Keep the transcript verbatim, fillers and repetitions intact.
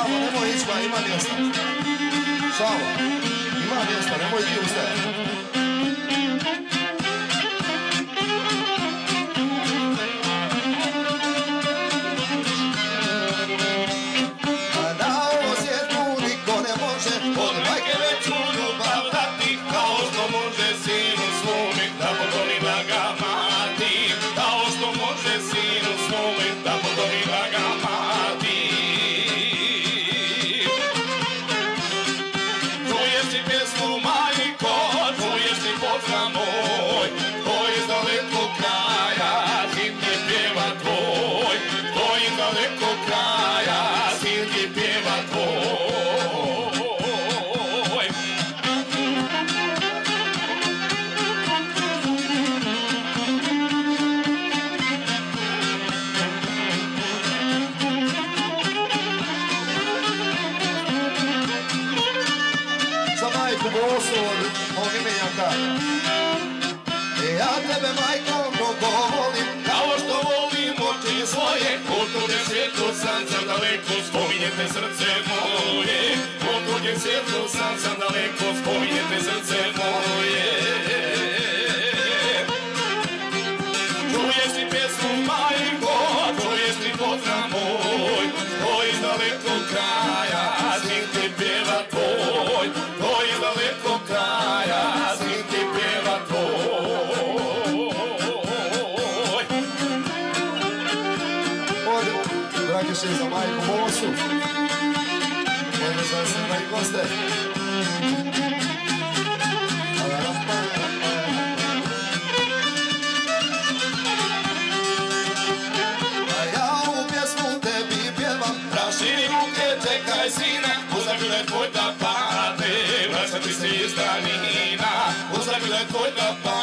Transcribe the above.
Samo, nemoj ići, ima mjesta. Samo, ima mjesta, nemoj ti ustajati. Ja tebe, majko, mnogo volim, kao što volim oči svoje. U tuđem svijetu sam sam daleko, spominjete srce moje. U tuđem svijetu sam sam daleko, spominjete srce moje. Čuješ li pjesmu, majko, čuješ li pozdrav moj, to iz dalekog kraja, svim ti pjeva tvoj, to iz dalekog kraja, svim ti pjeva tvoj. Brakiše za majku Mosu. Možda za sve dragi goste. A ja ovu pjesmu tebi pjevam. Raširi ruke, čekaj sina, uzakle tvoj da pade, vraća ti se iz danina. Uzakle tvoj da pade,